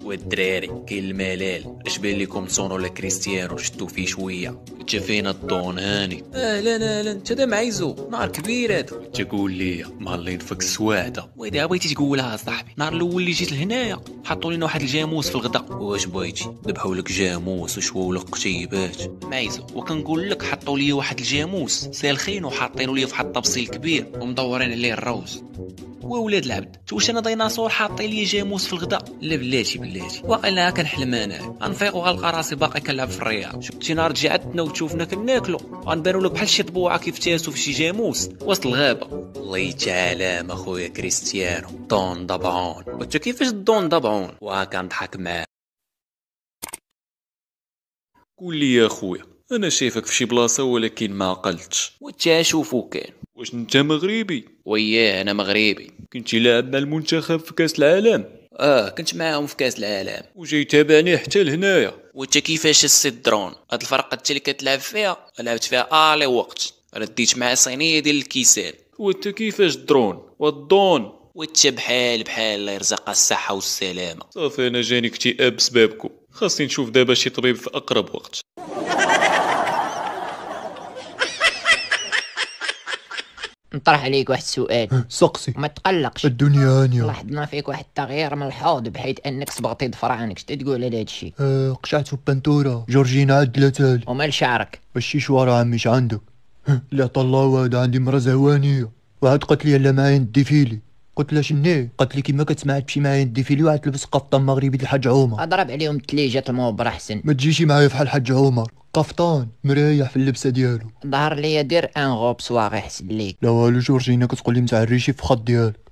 والدراري كاين الملال، اش بان لكم صونو ولا كريستيانو شدو فيه شويه؟ جافينا الدون هاني. اهلا انت دا معيزو، نهار كبير هذا. تقول لي مالين فيك السواعده وإذا بغيتي تقولها صاحبي. النهار الاول اللي جيت لهنايا حطوا لنا واحد الجاموس في الغداء. واش بغيتي ذبحوا لك جاموس وشواو لك قتيبات؟ معيزو وكنقول لك حطوا لي واحد الجاموس سالخين وحاطينه لي في واحد الطبسيل كبير ومدورين عليه الروز. وولاد العبد واش انا ديناصور حاطين لي جاموس في الغداء؟ لا بلاتي وانا كنحلم انا غنفيق وغنلقى راسي باقي كنلعب في الرياض. شي نهار تجي عندنا وتشوفنا كناكلو غنبانو لك بحال شي طبوعه كيف تاسو في شي جاموس وسط الغابه. الله تعالى ما خويا كريستيانو دون ضبعون. وانت كيفاش دون ضبعون؟ وكنضحك معاه. قول لي يا خويا، انا شايفك في شي بلاصه ولكن ما عقلتش. وانت شوفو كان واش انت مغربي؟ وياه انا مغربي. كنتي لاعب مع المنتخب في كاس العالم؟ كنت معاهم في كاس العالم. وجاي تابعني حتى لهنايا. وانت كيفاش السيد درون؟ هاد الفرقه انت اللي كتلعب فيها لعبت فيها الي وقت رديت مع صينيه ديال الكيسان. وانت كيفاش درون والدون؟ وانت بحال الله يرزقها الصحه والسلامه. صافي انا جاني اكتئاب بسببكم، خاصني نشوف دابا شي طبيب في اقرب وقت. نطرح عليك واحد السؤال. سقسي. ما تقلقش، الدنيا هانية. لاحظنا فيك واحد التغيير ملحوظ بحيث انك صبغتي ضفرانك. شتا تقول على هادشي؟ قشعت بنتورة جورجينا عدلتها. ومال شعرك؟ الشيشوار عمي اش عندك؟ لا طلع هذا عندي مرة زهوانية وعاد قالت لي لا معايا نديفيلي. قلت لها شني؟ قالت لي كيما كتسمع تمشي معايا نديفيلي وعاد تلبس قفطان مغربي د الحاج عمر. اضرب عليهم التليجات الموبر احسن. ما تجيشي معايا فحال الحاج عمر، قفطان مريح في اللبسه ديالو. ظهر ليا دير ان غوب سواغي حسن ليك. لا والو جورجينا كتقول لي متعريشي في خط ديالك.